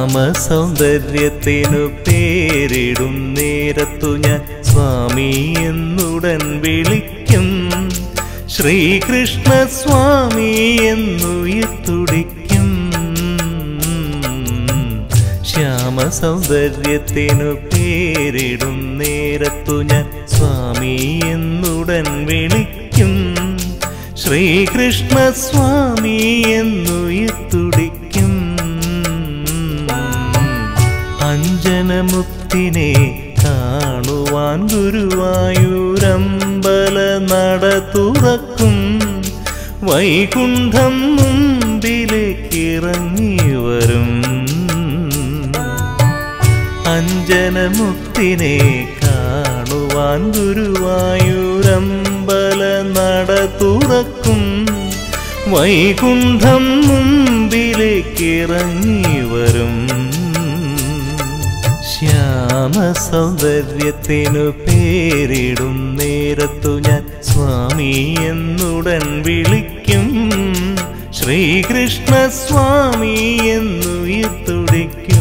ശ്യാമസൗന്ദര്യത്തിനു പേരിടും നേരത്തു ഞാൻ സ്വാമി എന്നുടൻ വിളിക്കും. ശ്രീകൃഷ്ണ സ്വാമി എന്നുയിർത്തുടിക്കും. ശ്യാമസൗന്ദര്യത്തിനു പേരിടും നേരത്തു ഞാൻ സ്വാമി എന്നുടൻ വിളിക്കും. ശ്രീകൃഷ്ണ സ്വാമി എന്നുയിർത്തുടിക്കും. അഞ്ജനമുത്തിനെ കാണുവാൻ ഗുരുവായൂരമ്പല നട തുറക്കും. വൈകുണ്ഠം മുമ്പിലേക്കിറങ്ങി വരും. അഞ്ജനമുത്തിനെ കാണുവാൻ ഗുരുവായൂരമ്പല നട തുറക്കും. വൈകുണ്ഠം മുമ്പിലേക്കിറങ്ങി വരും. ശ്യാമസൗന്ദര്യത്തിനു പേരിടും നേരത്തു ഞാൻ സ്വാമി എന്നുടൻ വിളിക്കും. ശ്രീകൃഷ്ണ സ്വാമി എന്നുയിർത്തുടിക്കും.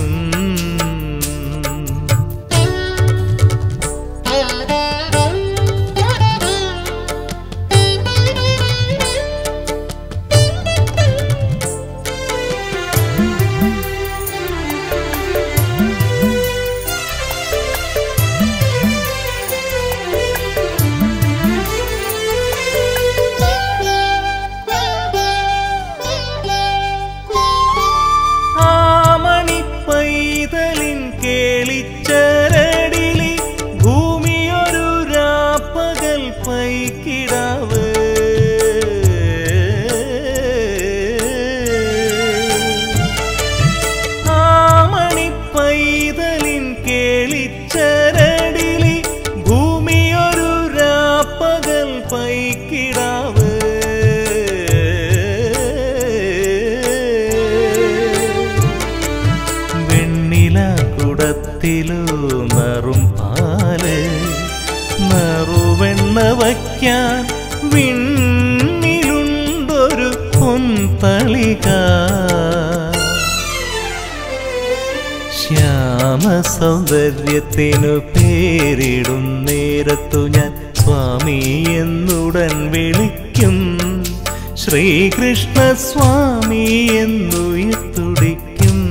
നറും പാല് നറുവെണ്ണ വയ്ക്കാൻ വിണ്ണിലുണ്ടൊരു പൊൻതളിക. ശ്യാമസൗന്ദര്യത്തിനു പേരിടും നേരത്തു ഞാൻ സ്വാമി എന്നുടൻ വിളിക്കും. ശ്രീകൃഷ്ണ സ്വാമി എന്നുയിർത്തുടിക്കും.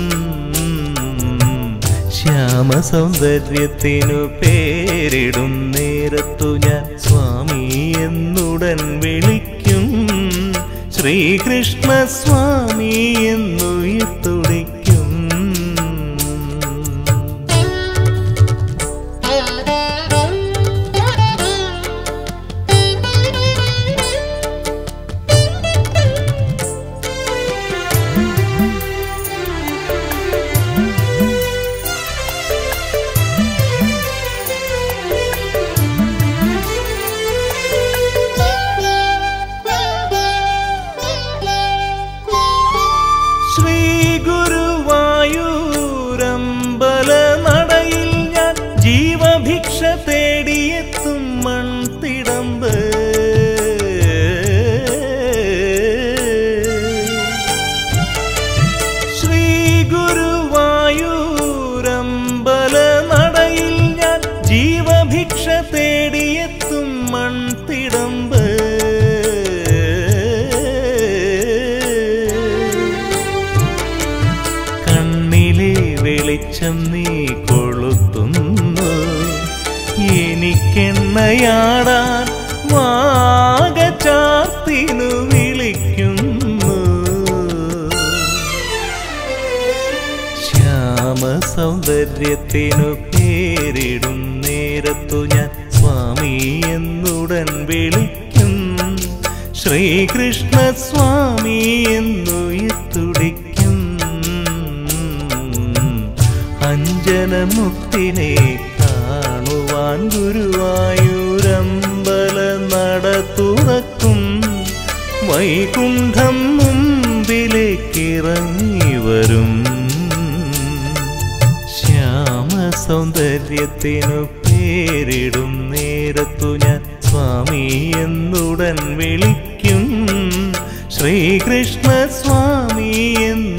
ശ്യാമസൗന്ദര്യത്തിനു പേരിടും നേരത്തു ഞാൻ സ്വാമി എന്നുടൻ വിളിക്കും. ശ്രീകൃഷ്ണ സ്വാമി എന്നുയിർത്തുടിക്കും. ജീവഭിക്ഷ തേടിയെത്തും മൺതിടമ്പ്. ശ്രീ ഗുരുവായൂരമ്പല നടയിൽ ഞാൻ ജീവഭിക്ഷ തേടിയെത്തും മൺതിടമ്പ്. കണ്ണിലെ വെളിച്ചം നീ കൊളുത്തുന്നു. എനിക്കെണ്ണയാടാൻ വാഗചാർത്തിനു വിളിക്കുന്നു. ശ്യാമസൗന്ദര്യത്തിനു പേരിടും നേരത്തു ഞാൻ സ്വാമി എന്നുടൻ വിളിക്കും. ശ്രീകൃഷ്ണ സ്വാമി എന്നുയിർത്തുടിക്കും. അഞ്ജനമുത്തിനെ കാണുവാൻ ഗുരുവായൂരമ്പല നട തുറക്കും. വൈകുണ്ഠം മുമ്പിലേക്കിറങ്ങി വരും. ശ്യാമസൗന്ദര്യത്തിനു പേരിടും നേരത്തു ഞാൻ സ്വാമി എന്നുടൻ വിളിക്കും. ശ്രീകൃഷ്ണ സ്വാമി എന്ന്